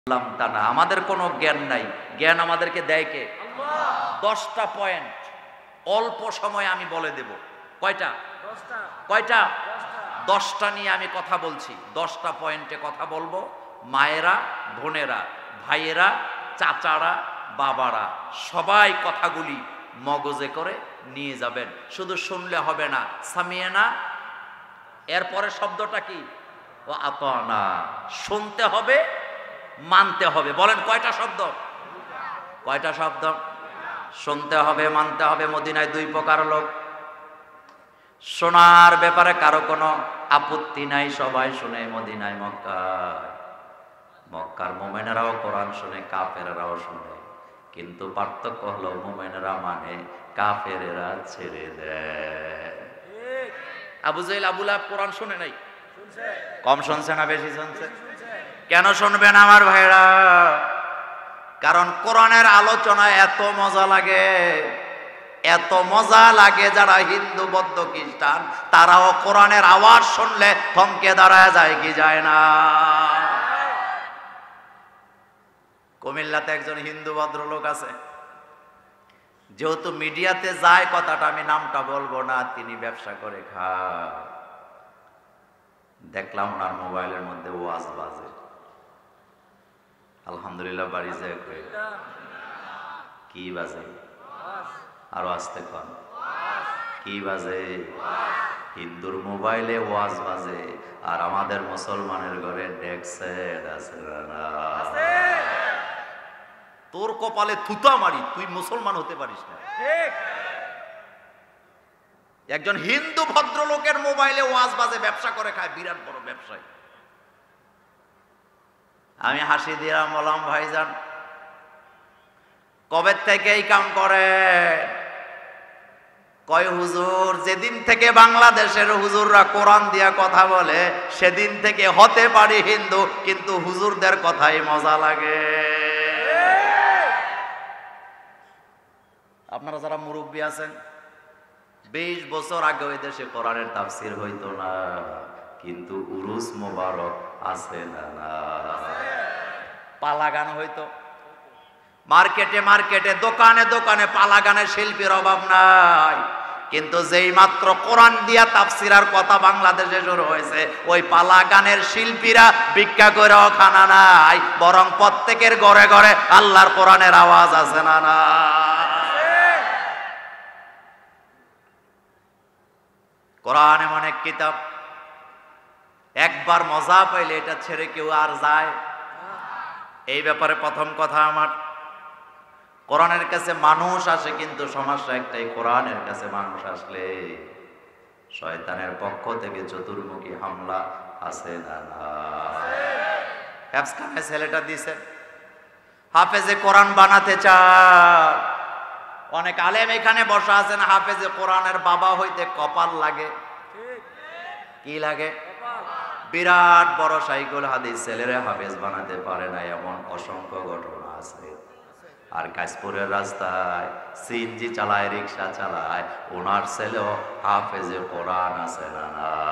তা না, আমাদের কোনো জ্ঞান নাই, জ্ঞান আমাদেরকে দেয় কে? 10টা পয়েন্ট অল্প সময়ে আমি বলে দেব। কয়টা? 10টা নিয়ে আমি কথা বলছি। 10টা পয়েন্টে কথা বলবো। মায়েরা, বোনেরা, ভাইয়েরা, চাচারা, বাবারা সবাই কথাগুলি মগজে করে নিয়ে যাবেন। শুধু শুনলে হবে না, সামিয়ানা এরপরে শব্দটা কি? ও আতানা। শুনতে হবে, মানতে হবে। বলেন কয়টা শব্দ? কয়টা শব্দ? শুনতে হবে, মানতে হবে। মদিনায় 2 প্রকার লোক। শোনার ব্যাপারে কারো কোনো আপত্তি নাই, সবাই শুনে। মদিনায়, মক্কার মুমিনেরাও কোরআন শুনে, কাফেররাও শুনে। কিন্তু পার্থক্য হলো মুমিনেরা মানে, কাফেরেরা ছেড়ে দেয়। আবু জাহেল, আবু লাহাব কোরআন শুনে নাই? কম শুনছে না বেশি শুনছে? কেন শুনবেন আমার ভাইরা? কারণ কোরআনের আলোচনা এত মজা লাগে, এত মজা লাগে। যারা হিন্দু, বৌদ্ধ, খ্রিস্টান তারাও কোরআনের আওয়াজ শুনলে থমকে দাঁড়ায় যায় কি যায় না? কুমিল্লাতে একজন হিন্দু ভদ্রলোক আছে, যেহেতু মিডিয়াতে যায় কথাটা আমি নামটা বলবো না, তিনি ব্যবসা করে খায়। দেখলাম ওনার মোবাইলের মধ্যে ওয়াজ বাজে। আলহামদুলিল্লাহ বাড়ি যায় কি বাজে? আরো আসতে কন। কি বাজে? হিন্দুর মোবাইলে ওয়াজ বাজে, আর আমাদের মুসলমানের ঘরে ডেক সেট আছে না? তোর কপালে থুতা মারি, তুই মুসলমান হতে পারিস না। একজন হিন্দু ভদ্রলোকের মোবাইলে ওয়াজ বাজে, ব্যবসা করে খায়, বিরাট বড় ব্যবসায়ী। আমি হাসি দিলাম, বললাম ভাইজান কবে থেকে এই কাম করে? কয় হুজুর, যেদিন থেকে বাংলাদেশের হুজুররা কোরআন দিয়া কথা বলে সেদিন থেকে হতে পারি হিন্দু, কিন্তু হুজুরদের কথাই মজা লাগে। আপনারা যারা মুরব্বী আছেন, 20 বছর আগে ওই দেশে কোরআনের তাফসির হইতো না, কিন্তু উরুস মোবারক আছে না? পালা গান হইতো মার্কেটে মার্কেটে, দোকানে দোকানে পালা গানের শিল্পীর অভাব নাই। কিন্তু যেই মাত্র কোরআন দিয়া তাফসিরার কথা বাংলাদেশে শুরু হয়েছে, ওই পালা গানের শিল্পীরা ভিক্ষা করেও খানা নাই, বরং প্রত্যেকের ঘরে ঘরে আল্লাহর কোরআনের আওয়াজ আছে না? না, কোরআন এমন এক কিতাব, একবার মজা পাইলে এটা ছেড়ে কেউ আর যায়? এই ব্যাপারে প্রথম কথা আমার, কোরআনের কাছে মানুষ আসে, কিন্তু সমস্যা একটাই, কোরআনের কাছে মানুষ আসলে শয়তানের পক্ষ থেকে চতুর্মুখী হামলা আছে না? না, ছেলেটা দিছে, হাফেজে কোরআন বানাতে চায়। অনেক আলেম এখানে বসা আছেন, হাফেজে কোরআনের বাবা হইতে কপাল লাগে। কি লাগে? বিরাট বড় সাইকুল হাদিস ছেলেরে হাফেজ বানাতে পারে না, এমন অসংখ্য ঘটনা আছে। আর কাশপুরের রাস্তায় সিএনজি চালায়, রিক্সা চালায়, ওনার ছেলেও হাফেজে কোরআন আছে না?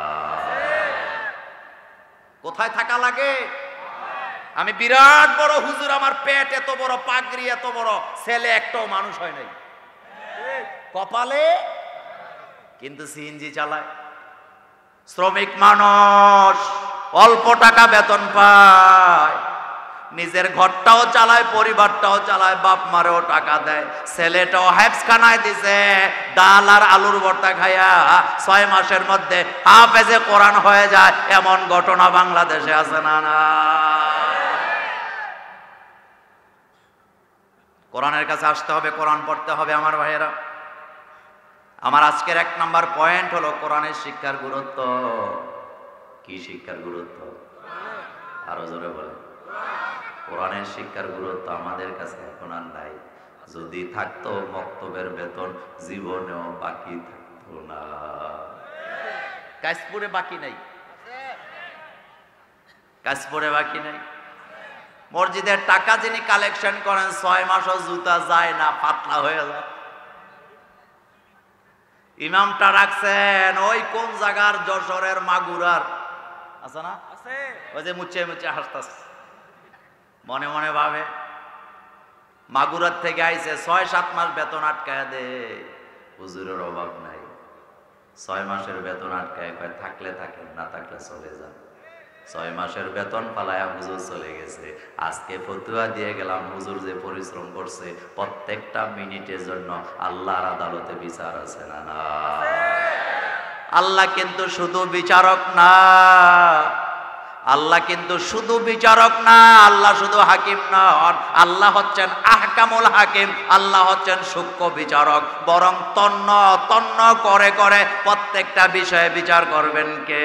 কোথায় থাকা লাগে? আমি বিরাট বড় হুজুর, আমার পেট এত বড়, পাগড়ি এত বড়, ছেলে একটাও মানুষ হয় নাই কপালে, কিন্তু সিএনজি চালায়। শ্রমিক মানুষ, অল্প টাকা বেতন পায়, নিজের ঘরটাও চালায়, পরিবারটাও চালায়, বাপ মারেও টাকা দেয়। ছেলেটাও হাফেজখানায় দিছে, ডাল আর আলুর ভর্তা খাইয়া 6 মাসের মধ্যে হাফেজে কোরআন হয়ে যায়, এমন ঘটনা বাংলাদেশে আছে না? না, কোরআনের কাছে আসতে হবে, কোরআন পড়তে হবে আমার ভাইয়েরা। আমার আজকের 1 নাম্বার পয়েন্ট হলো কোরআনের শিক্ষার গুরুত্ব। কি শিক্ষার গুরুত্ব? আরো জোরে বলে। কোরআনের শিক্ষার গুরুত্ব আমাদের কাছে এখন আর নাই। যদি থাকতো মক্তবের বেতন জীবনেও বাকি থাকতো না। কাশপুরে বাকি নাই, কাশপুরে বাকি নাই। মসজিদের টাকা যিনি কালেকশন করেন, 6 মাসও জুতা যায় না, পাতলা হয়ে যায়। ইমামটা রাখছেন ওই কোন জায়গার, যশোরের মাগুরার আছে না? ওই যে মুচে মুচে হাসতাছে, মনে মনে ভাবে মাগুরার থেকে আইছে ৬-৭ মাস বেতন আটকায় দে, হুজুরের অভাব নাই। ৬ মাসের বেতন আটকায় কয় থাকলে থাকেন, না থাকলে চলে যান। ৬ মাসের বেতন পালায়া হুজুর চলে গেছে। আজকে ফতুয়া দিয়ে গেলাম, হুজুর যে পরিশ্রম করছে প্রত্যেকটা মিনিটের জন্য আল্লাহর আদালতে বিচার আছে না না? আল্লাহ কিন্তু শুধু বিচারক না, আল্লাহ কিন্তু শুধু বিচারক না, আল্লাহ শুধু হাকিম নন, আল্লাহ হচ্ছেন আহকামুল হাকিম, আল্লাহ হচ্ছেন সূক্ষ্ম বিচারক। বরং তন্ন তন্ন করে করে প্রত্যেকটা বিষয়ে বিচার করবেন কে?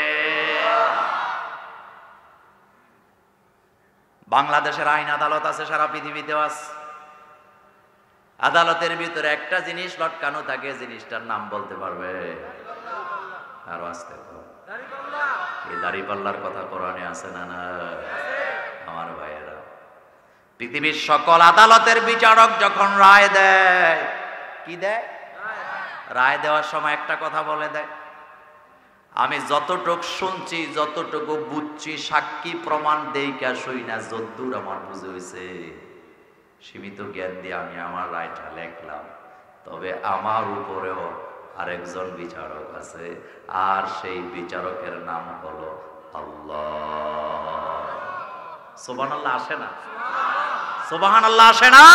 বাংলাদেশের আইন আদালত আছে, সারা পৃথিবীতেও আছে। আদালতের ভিতরে একটা জিনিস লটকানো থাকে, জিনিসটার নাম বলতে পারবে? আরো আসতে এই দাড়িপাল্লার কথা কোরআনে আছে না না? আমার ভাইয়েরা, পৃথিবীর সকল আদালতের বিচারক যখন রায় দেয়, কি দেয়? রায় দেওয়ার সময় একটা কথা বলে দেয়, আমি যতটুকু শুনছি, যতটুকু বুঝছি, সাক্ষী প্রমাণ দেইকা শুই না, যদ্দূর আমার বুঝে হয়েছে সীমিত জ্ঞান দিয়ে আমি আমার রায়টা লেখলাম। তবে আমার উপরেও আরেকজন বিচারক আছে, আর সেই বিচারকের নাম হলো আল্লাহ। সুবহানাল্লাহ আসে না? সুবহানাল্লাহ আসে না?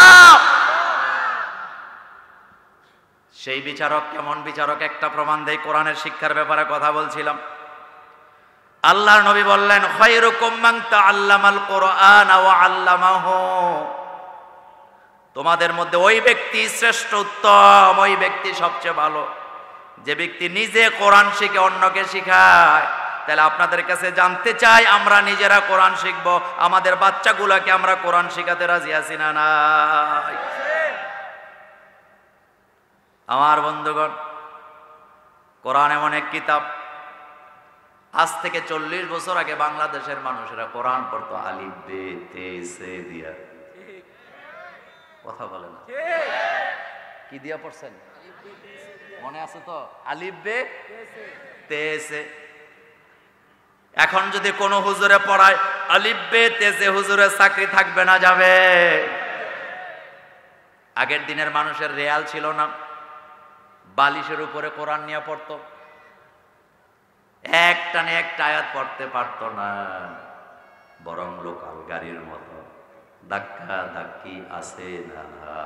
সেই বিচারক কেমন বিচারক? একটা প্রমাণ দেই। কোরআনের শিক্ষার ব্যাপারে কথা বলছিলাম। আল্লাহর নবী বললেন, খায়রুকুম মান তাআল্লামাল কুরআন ওয়া আল্লামাহু। তোমাদের মধ্যে ওই ব্যক্তি শ্রেষ্ঠ, উত্তম, ওই ব্যক্তি সবচেয়ে ভালো যে ব্যক্তি নিজে কোরআন শিখে অন্যকে শিখায়। তাহলে আপনাদের কাছে জানতে চাই, আমরা নিজেরা কোরআন শিখব, আমাদের বাচ্চাগুলোকে আমরা কোরআন শিখাতে রাজি আছি না নাই? আমার বন্ধুগণ, কোরআন এমন এক কিতাব, আজ থেকে 40 বছর আগে বাংলাদেশের মানুষেরা কোরআন পড়তো আলিফ বে তে সে দিয়া। কথা বলে না? কি দিয়া পড়ছেন? মনে আছে তো? আলিফ বে তে সে। এখন যদি কোনো হুজুরে পড়ায় আলিফ বে তে সে, হুজুরের চাকরি থাকবে না যাবে? আগের দিনের মানুষের রেয়াল ছিল না, বালিশের উপরে কোরআন নিয়ে পড়তো, একটানে একটা আয়াত পড়তে পারতো না, বরং লোকাল গাড়ির মতো ধাক্কা ধাক্কি আছে না?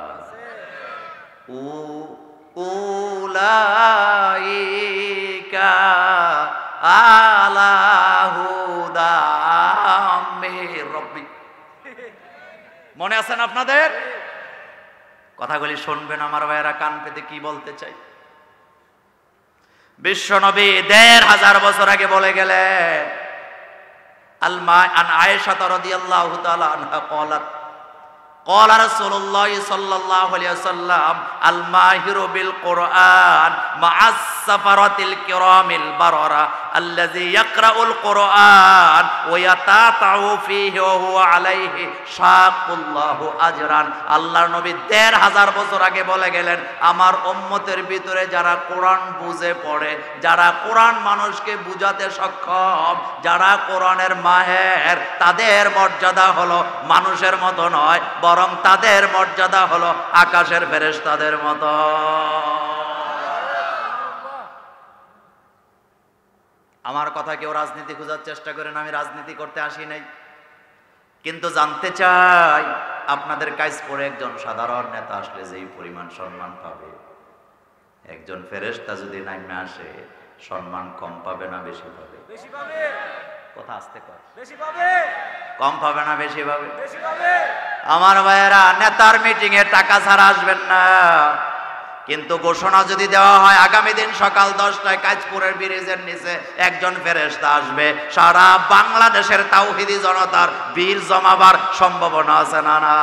উলাইকা আলা হুদা মির রাব্বি। মনে আছেন আপনাদের? কথাগুলি শুনবেন আমার ভাইয়েরা, কান পেতে কি বলতে চাই। বিশ্বনবী ১৫০০ বছর আগে বলে গেলেন, আন আয়েশা রাদিয়াল্লাহু তাআলা আনহা ক্বালাত قال رسول الله صلى الله عليه وسلم الماهر بالقرآن مع السفرة الكرام البررة الذي يقرأ القرآن ويتعتع فيه وهو عليه شاق الله أجرا। আল্লাহর নবী ১৫০০ বছর আগে বলে গেলেন, আমার উম্মতের ভিতরে যারা কোরআন বুঝে পড়ে, যারা কোরআন মানুষকে বুঝাতে সক্ষম, যারা কোরআনের মাহের, তাদের মর্যাদা হলো মানুষের মতো নয়, বরং তাদের মর্যাদা হলো আকাশের ফেরেশতাদের মতো। আমার কথা কেউ রাজনীতি খোঁজার চেষ্টা করেন, আমি রাজনীতি করতে আসি নাই, কিন্তু জানতে চাই আপনাদের কাজ করে একজন সাধারণ নেতা আসলে যেই পরিমাণ সম্মান পাবে, একজন ফেরেশতা যদি নামে আসে সম্মান কম পাবে না বেশি পাবে? বেশি পাবে। কথা আসতে কর। বেশি পাবে। কম পাবে না বেশি পাবে? বেশি পাবে। আমার ভাইয়েরা, নেতার মিটিং এ টাকা ছাড়া আসবেন না, কিন্তু ঘোষণা যদি দেওয়া হয় আগামী দিন সকাল 10টায় কাঁচপুরের ব্রিজের নিচে একজন ফেরেশতা আসবে, সারা বাংলাদেশের তাওহীদি জনতার বীর জমাবার সম্ভাবনা আছে না না?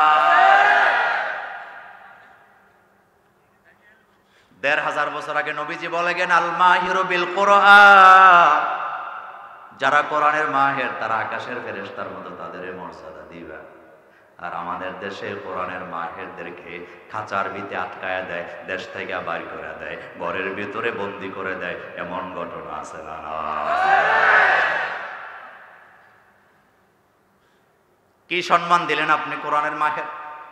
১৫০০ বছর আগে নবীজি বলে গেলেন, আল মাহিরু বিল কুরআন, যারা কোরআনের মাহের তারা আকাশের ফেরেশতার মতো তাদের মর্যাদা দিবে। আর আমাদের দেশে কোরআনের মাহেরদেরকে খাঁচার ভিতরে আটকায়া দেয়, দেশ থেকে বাইর করে দেয়, ঘরের ভিতরে বন্দি করে দেয়, এমন ঘটনা আছে না? কি সম্মান দিলেন আপনি কোরআনের মাহের?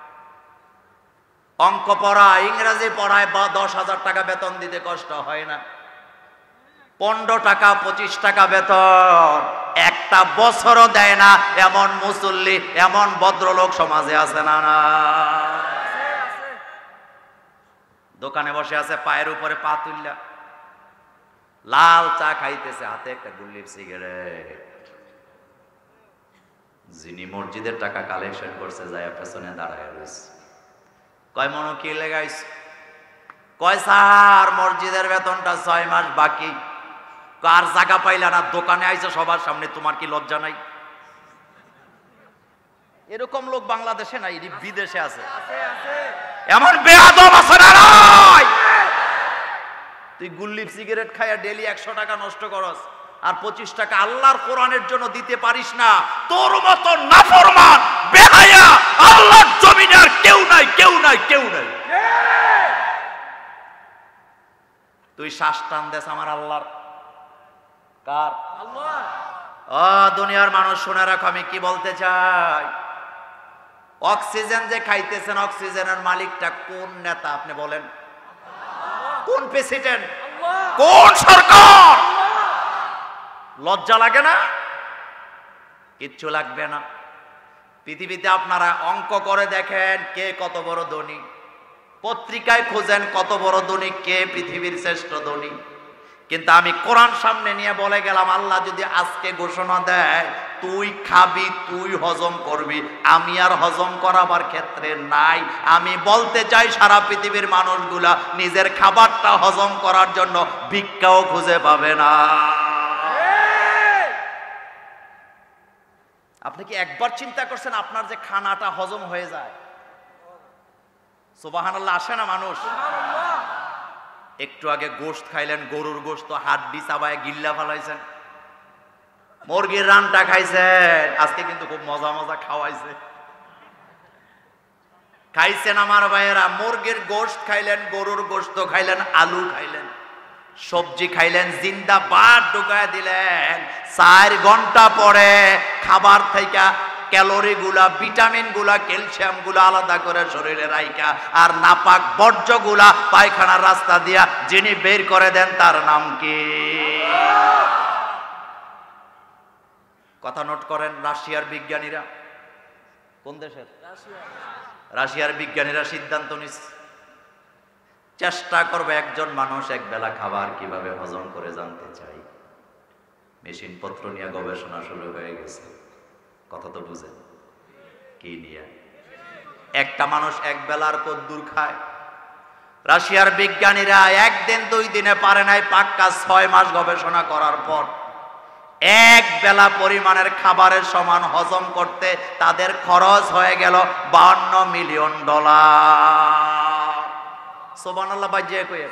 অঙ্ক পড়া, ইংরেজি পড়ায় 10,000 টাকা বেতন দিতে কষ্ট হয় না? 15 টাকা 25 টাকা বেতন একটা বছরও দেয় না এমন মুসল্লি, এমন ভদ্রলোক সমাজে আছে না? না, দোকানে বসে আছে, পায়ের উপরে পা তুললা, লাল চা খাইতেছে, হাতে একটা গুল্লির সিগারেট। যিনি মসজিদের টাকা কালেকশন করছে যায় পেছনে দাঁড়ায় রয়েছে, কয় মনো কি লেগাইছ? কয় স্যার মসজিদের বেতনটা 6 মাস বাকি। কার জায়গা পাইলা না, দোকানে আইছে সবার সামনে, তোমার কি লজ্জা নাই? এরকম লোক বাংলাদেশে নাই, বিদেশে আছে। এমন বেয়াদব আছে না? তুই গুল্লিপ সিগারেট খাইয়া ডেলি 100 টাকা নষ্ট করস, আর 25 টাকা আল্লাহর কোরআনের জন্য দিতে পারিস না। তোর মতো নাফরমান বেহায়া আল্লাহর জমিনে আর কেউ নাই, কেউ নাই, কেউ নাই। তুই শ্বাস টান দেস আমার আল্লাহর। কার? আল্লাহ। ও দুনিয়ার মানুষ শুনে রাখো, আমি কি বলতে চাই। অক্সিজেন যে খাইতেছেন, অক্সিজেনের মালিকটা কোন নেতা আপনি বলেন? কোন প্রেসিডেন্ট? কোন সরকার? লজ্জা লাগে না? কিচ্ছু লাগবে না। পৃথিবীতে আপনারা অঙ্ক করে দেখেন কে কত বড় ধনী, পত্রিকায় খুঁজেন কত বড় ধনী, কে পৃথিবীর শ্রেষ্ঠ ধনী। কিন্তু আমি কোরআন সামনে নিয়ে বলে গেলাম, আল্লাহ যদি আজকে ঘোষণা দেয় তুই খাবি, তুই হজম করবি, আমি আর হজম করাবার ক্ষেত্রে নাই। আমি বলতে চাই সারা পৃথিবীর মানুষগুলা নিজের খাবারটা হজম করার জন্য ভিক্ষাও খুঁজে পাবে না। আপনি কি একবার চিন্তা করছেন আপনার যে খানাটা হজম হয়ে যায়? সুবহানাল্লাহ, আসে না মানুষ? একটু আগে গোশত খাইলেন, গরুর গোশত, হাড্ডি চাবায় গিল্লা ফালাইছেন। মুরগির রানটা খাইছেন, আজকে কিন্তু খুব মজা মজা খাওয়াইছে। খাইছেন আমার ভাইয়েরা, মুরগির গোশত খাইলেন, গরুর গোশত খাইলেন, আলু খাইলেন, সবজি খাইলেন, জিন্দাবাদ ঢুকায় দিলেন। 4 ঘন্টা পরে খাবার থেকে ক্যালোরি গুলা, ভিটামিন গুলা, ক্যালসিয়াম গুলা আলাদা করে শরীরে রাইখা, আর নাপাক বর্জ্য গুলা পায়খানার রাস্তা দিয়া যিনি বের করে দেন তার নাম কি? কথা নোট করেন। রাশিয়ার বিজ্ঞানীরা, কোন দেশের? রাশিয়ার বিজ্ঞানীরা সিদ্ধান্ত নিচ্ছে, চেষ্টা করবে একজন মানুষ এক বেলা খাবার কিভাবে হজম করে জানতে চাই। মেশিন পত্র নিয়ে গবেষণা শুরু হয়ে গেছে। কথা তো বুঝেন কি নিয়ে? একটা মানুষ এক বেলার কদ্দুর খায়। রাশিয়ার বিজ্ঞানীরা 1 দিন 2 দিনে পারে নাই, পাক্কা 6 মাস গবেষণা করার পর এক বেলা পরিমাণের খাবারের সমান হজম করতে তাদের খরচ হয়ে গেল $52 মিলিয়ন। সুবহানাল্লাহ, বাজিয়ে কই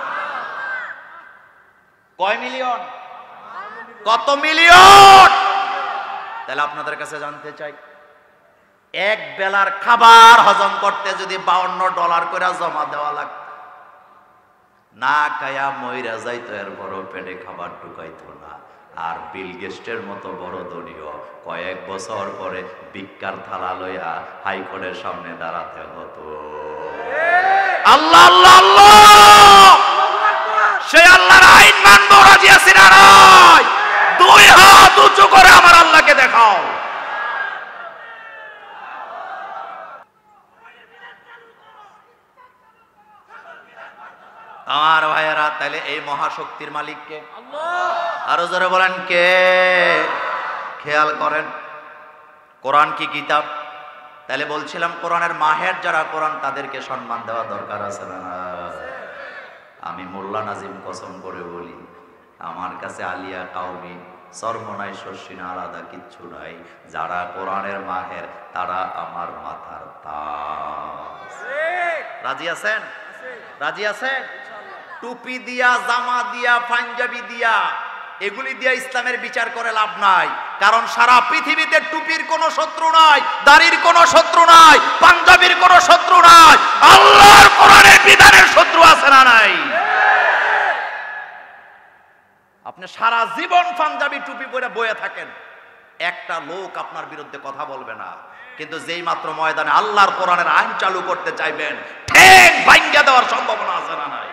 কয় মিলিয়ন? কত মিলিয়ন? তাহলে আপনাদের কাছে জানতে চাই, এক বেলার খাবার হজম করতে যদি $52 করে জমা দেওয়া লাগতো, না খায়া মইরা যাইতো, এর বড় পেটে খাবার ঢুকাইতো না। আর বিল গেস্টের মতো বড় ধনীও কয়েক বছর পরে ভিক্ষার থালা লইয়া হাইকোর্টের সামনে দাঁড়াতে হতো। আল্লাহ আল্লাহ আল্লাহ, সে আল্লাহর আইন মানব রাজি আছি না নাই? 2 হাত উঁচু করে আমার আল্লাহকে দেখাও। আমার ভাইয়েরা, তাহলে এই মহাশক্তির মালিক কে? আল্লাহ। আরো জোরে বলেন কে? খেয়াল করেন, কোরআন কি কিতাব? তাহলে বলছিলাম কোরআনের মাহের যারা কোরআন, তাদেরকে সম্মান দেওয়া দরকার আছে না? আমি মোল্লা নাজিম কসম করে বলি, আমার কাছে আলিয়া কাউমি সর্বনাই শস্যিনা আলাদা কিচ্ছু নাই। যারা কোরআনের মাহের তারা আমার মাথার তাজ। রাজি আছেন? রাজি আছেন? টুপি দিয়া, জামা দিয়া, পাঞ্জাবি দিয়া, এগুলি দিয়া ইসলামের বিচার করে লাভ নাই। কারণ সারা পৃথিবীতে টুপির কোনো শত্রু নাই, দাড়ির কোনো শত্রু নাই, পাঞ্জাবির কোনো শত্রু নাই। আল্লাহর কোরআনের বিধানের শত্রু আছে না নাই? আপনি সারা জীবন পাঞ্জাবি টুপি পরে বয়ে থাকেন, একটা লোক আপনার বিরুদ্ধে কথা বলবে না। কিন্তু যেই মাত্র ময়দানে আল্লাহর কোরআনের আইন চালু করতে চাইবেন, ঠিক ভাঙ্গা দেওয়ার সম্ভাবনা আছে না নাই?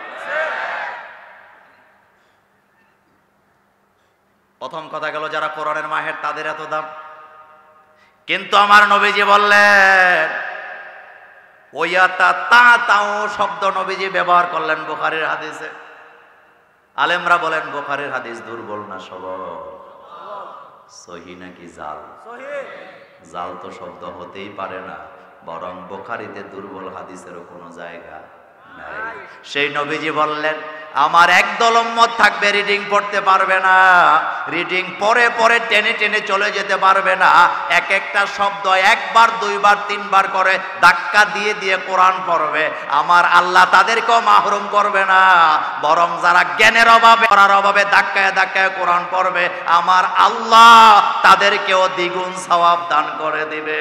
প্রথম কথা গেল যারা কোরআনের মাহের তাদের এত দাম। কিন্তু আমার নবীজি বললেন, ওয়াতা তা তাও শব্দ নবীজি ব্যবহার করলেন বুখারীর হাদিসে। আলেমরা বলেন বুখারীর হাদিস দুর্বল না সবল? সহিহ নাকি জাল? জাল তো শব্দ হতেই পারে না, বরং বুখারীতে দুর্বল হাদিসেরও কোনো জায়গা নাই। সেই নবীজি বললেন, আমার একদল উম্মত থাকবে রিডিং পড়তে পারবে না, রিডিং পরে পরে টেনে টেনে চলে যেতে পারবে না, এক একটা শব্দ একবার দুইবার তিনবার করে ধাক্কা দিয়ে দিয়ে কোরআন পড়বে। আমার আল্লাহ তাদেরকেও মাহরুম করবে না, বরং যারা জ্ঞানের অভাবে পড়ার অভাবে ধাক্কায় ধাক্কায় কোরআন পড়বে, আমার আল্লাহ তাদেরকেও দ্বিগুণ সওয়াব দান করে দিবে।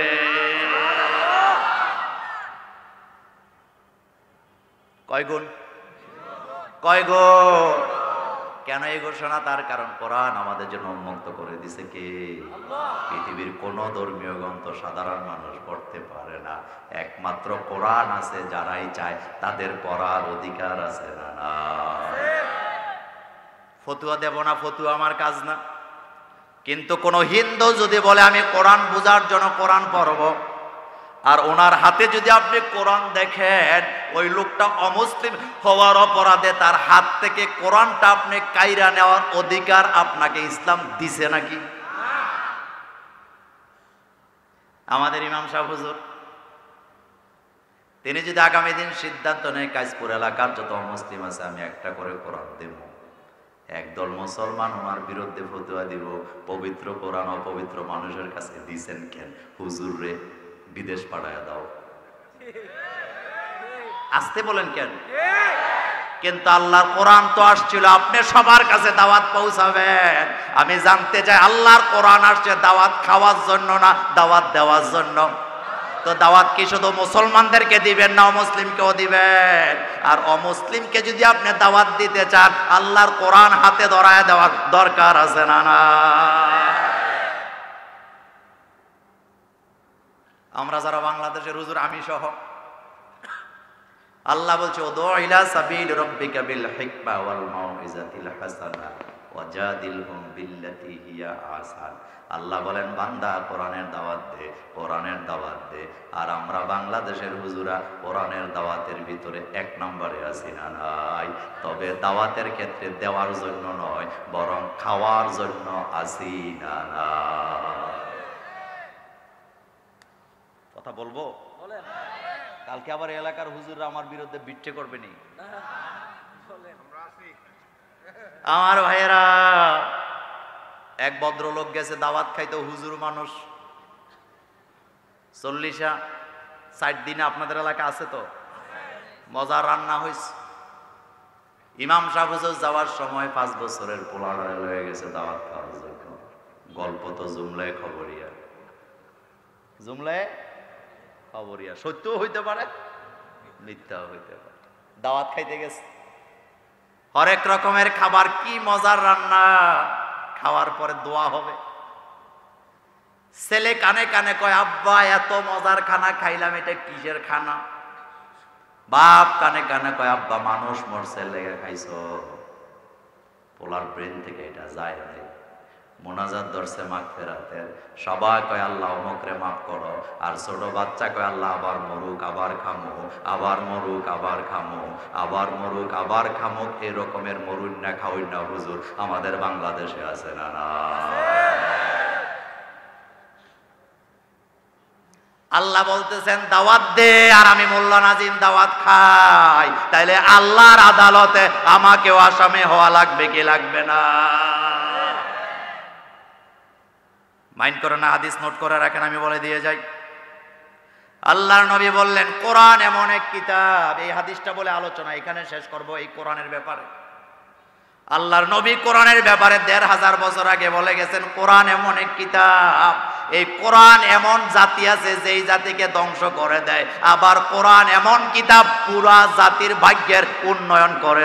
কয় গুণ? কয় গুণ? কেন এই ঘোষণা? তার কারণ কোরআন আমাদের জন্য উন্মুক্ত করে দিছে কে? পৃথিবীর কোন ধর্মীয় গ্রন্থ সাধারণ মানুষ পড়তে পারে না, একমাত্র কোরআন আছে। যারাই চায় তাদের পড়ার অধিকার আছে না? না। ফতুয়া দেব না, ফতুয়া আমার কাজ না। কিন্তু কোন হিন্দু যদি বলে আমি কোরআন বুঝার জন্য কোরআন পড়ব, আর ওনার হাতে যদি আপনি কোরআন দেখেন, ওই লোকটা অমুসলিম হওয়ার অপরাধে তার হাত থেকে কোরআনটা আপনি কাইরা নেওয়ার অধিকার আপনাকে ইসলাম দিছে নাকি? আমাদের ইমাম সাহেব হুজুর, তিনি যদি আগামী দিন সিদ্ধান্ত নেয় কাশপুর এলাকার যত অমুসলিম আছে আমি একটা করে কোরআন দেব, একদল মুসলমান ওনার বিরুদ্ধে ফতোয়া দিব, পবিত্র কোরআন অপবিত্র মানুষের কাছে দিছেন কেন? হুজুর রে বিদেশ পাঠায় দাও। আসতে বলেন কেন? কিন্তু আল্লাহর কোরআন তো আসছিল, আপনি সবার কাছে দাওয়াত পৌঁছাবেন। আমি জানতে চাই আল্লাহর কোরআন আসছে দাওয়াত খাওয়ার জন্য না দাওয়াত দেওয়ার জন্য? তো দাওয়াত কি শুধু মুসলমানদেরকে দিবেন না অমুসলিমকেও দিবেন? আর অমুসলিমকে যদি আপনি দাওয়াত দিতে চান, আল্লাহর কোরআন হাতে ধরায় দেওয়ার দরকার আছে না? না। আমরা যারা বাংলাদেশের হুজুর, আমি সহ, আল্লাহ বলছে উদু ইলা সাবিল রাব্বিকা বিল হিকমা ওয়াল মাউইজাতিল হাসানা ওয়াজাদিলহুম বিল্লাতি হিয়া আহসান। আল্লাহ বলেন বান্দা কোরআনের দাওয়াত দে, কোরআনের দাওয়াত দে। আর আমরা বাংলাদেশের হুজুরা কোরআনের দাওয়াতের ভিতরে এক নম্বরে আছি না? নাই। তবে দাওয়াতের ক্ষেত্রে দেওয়ার জন্য নয়, বরং খাওয়ার জন্য আছি না? না। কথা বলবো? কালকে আবার এলাকার হুজুররা আমার বিরুদ্ধে বিট্টে করবে নি? আমার ভাইয়েরা, এক ভদ্রলোক গেছে দাওয়াত খাইতে, হুজুর মানুষ, 40-60 দিনে আপনাদের এলাকা আছে তো, মজার রান্না হয়েছে। ইমাম সাহেব হুজুর যাওয়ার সময় 5 বছরের পোলা হয়ে গেছে দাওয়াত খাওয়ার জন্য। গল্প তো জুমলায় খবরিয়া, জুমলায় খবরিয়া, সত্যও হইতে পারে মিথ্যাও হইতে পারে। দাওয়াত খাইতে গেছে, হরেক রকমের খাবার, কি মজার রান্না। খাওয়ার পরে দোয়া হবে। ছেলে কানে কানে কয় আব্বা এত মজার খানা খাইলাম, এটা কিসের খানা? বাপ কানে কানে কয় আব্বা মানুষ মরছে লেগে খাইছো। পোলার ব্রেন থেকে এটা যায় নাই। মোনাজাত ধরছে মাগফিরাতের, সবাই কয় আল্লাহ অমুকরে মাফ করো। আর ছোট বাচ্চা কয় আল্লাহ আবার মরুক আবার খামো, আবার মরুক আবার খামো, আবার মরুক আবার খামো। এই রকমের মরুন না খাওয়াই না হুজুর আমাদের বাংলাদেশে আছে না? না। আল্লাহ বলতেছেন দাওয়াত দে, আর আমি মোল্লা নাজিম দাওয়াত খাই। তাইলে আল্লাহর আদালতে আমাকেও আসামি হওয়া লাগবে কি লাগবে না? মাইন্ড করে না, হাদিস নোট করে রাখেন, আমি বলে দিয়ে যাই। আল্লাহর নবী বললেন কোরআন এমন এক কিতাব। এই হাদিসটা বলে আলোচনা এখানে শেষ করব এই কোরআনের ব্যাপারে। আল্লাহর নবী কোরআনের ব্যাপারে 1500 বছর আগে বলে গেছেন কোরআন এমন এক কিতাব। এই কোরআন এমন জাতি আছে যেই জাতিকে ধ্বংস করে দেয়, আবার কোরআন এমন কিতাব পুরা জাতির ভাগ্যের উন্নয়ন করে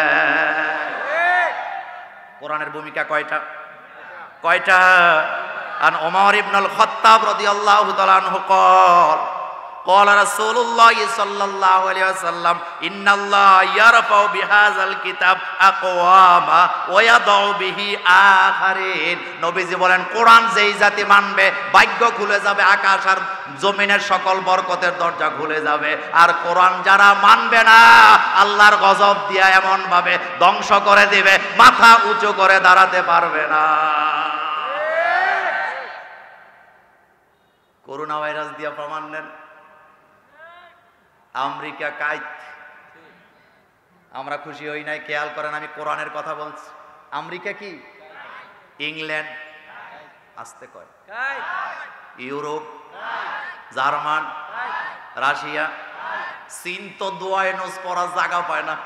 দেয়। কোরআনের ভূমিকা কয়টা? কয়টা? আন ওমর ইবনুল খাত্তাব রাদিয়াল্লাহু তাআলা আনহু قال قال رسول الله صلى الله عليه وسلم إن الله يرفع بهذا الكتاب أقواما ويضع به آخرين নবীজি বলেন কোরআন যেই জাতি মানবে ভাগ্য খুলে যাবে, আকাশ আর জমিনের সকল বরকতের দরজা খুলে যাবে। আর কোরআন যারা মানবে না আল্লাহর গজব দিয়া এমন ভাবে ধ্বংস করে দিবে মাথা উঁচু করে দাঁড়াতে পারবে না। করোনা ভাইরাস দিয়া প্রমাণ নেন। আমেরিকা কাইত, আমরা খুশি হই নাই, খেয়াল করেন আমি কোরআনের কথা বলছি। আমেরিকা কি? ইংল্যান্ড আসতে কয়, ইউরোপ, জার্মান, রাশিয়া, চীন তো দোয়ায় নোজ পড়ার জায়গা পায় না।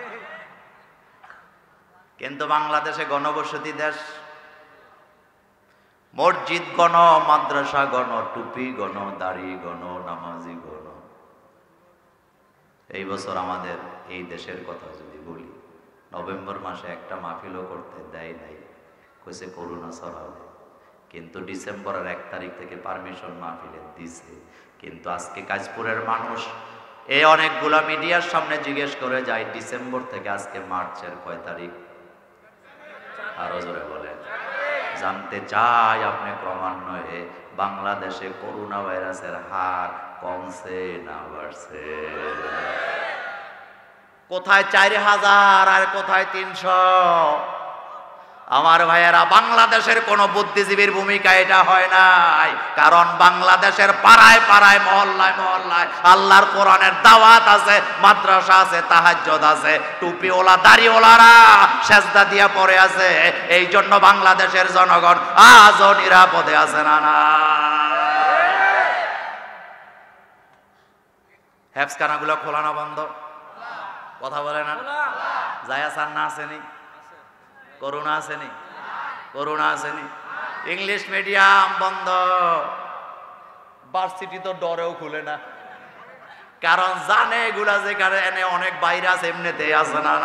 কিন্তু বাংলাদেশে গণবসতি দেশ, মসজিদ গণ, মাদ্রাসা গণ, টুপি গণ, দাড়ি গণ, নামাজি গণ। এই বছর আমাদের এই দেশের কথা যদি বলি, নভেম্বর মাসে একটা মাহফিলও করতে দেয় নাই, কইছে করোনা ছড়াবে। কিন্তু ডিসেম্বরের 1 তারিখ থেকে পারমিশন মাহফিলের দিছে। কিন্তু আজকে কাশপুরের মানুষ এই অনেকগুলা মিডিয়ার সামনে জিজ্ঞেস করে যায় ডিসেম্বর থেকে আজকে মার্চের কয় তারিখ? আরো জোরে বলেন। জানতে চাই আপনি ক্রমান্বয়ে বাংলাদেশে করোনা ভাইরাসের হার কমছে না বাড়ছে? কোথায় 4000 আর কোথায় 300? আমার ভাইয়েরা, বাংলাদেশের কোন বুদ্ধিজীবীর ভূমিকা এটা হয় নাই। কারণ বাংলাদেশের পাড়ায় পাড়ায়, মহল্লায় মহল্লায় আল্লাহর কোরআনের দাওয়াত আছে, মাদ্রাসা আছে, তাহাজ্জুদ আছে, টুপিওয়ালা দাড়িওয়ালারা সেজদা দিয়া পড়ে আছে। এই জন্য বাংলাদেশের জনগণ আজও নিরাপদে আছে না? না, হেফসখানাগুলো খোলা না বন্ধ? কথা বলে না? জায়া সান না আসেনি? করোনা আসেনি? করোনা আসেনি? ইংলিশ মিডিয়াম বন্ধ, ভার্সিটি তো ডরেও খুলে না, কারণ জানে এগুলা যেখানে এনে অনেক ভাইরাস এমনিতেই আছে না?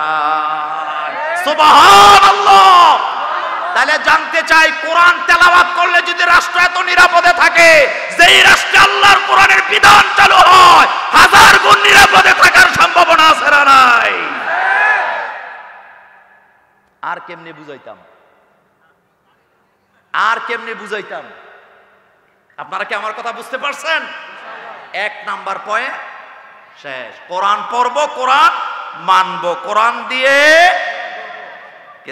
সুবহানাল্লাহ। তাহলে জানতে চাই, কোরআন তেলাওয়াত করলে যদি রাষ্ট্র এত নিরাপদে থাকে, যেই রাষ্ট্রে আল্লাহর কোরআনের বিধান চালু হয় 1000 গুণ নিরাপদে থাকার সম্ভাবনা আছে না নাই? আর কেমনে বুঝাইতাম? আর কেমনে বুঝাইতাম? আপনারা কি আমার কথা বুঝতে পারছেন? 1 নাম্বার পয়েন্ট শেষ। কোরআন পড়বো, কোরআন মানবো, কোরআন দিয়ে